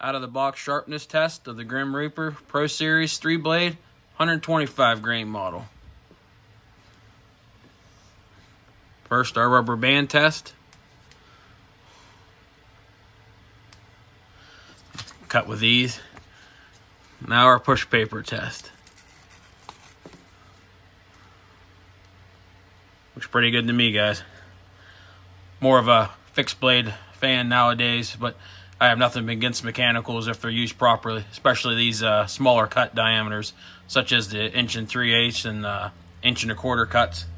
out of the box sharpness test of the Grim Reaper Pro Series 3-blade 125 grain model. First, our rubber band test. Cut with these. Now our push paper test. Looks pretty good to me, guys. More of a fixed blade fan nowadays, but I have nothing against mechanicals if they're used properly, especially these smaller cut diameters, such as the 1 3/8 and 1 1/4 cuts.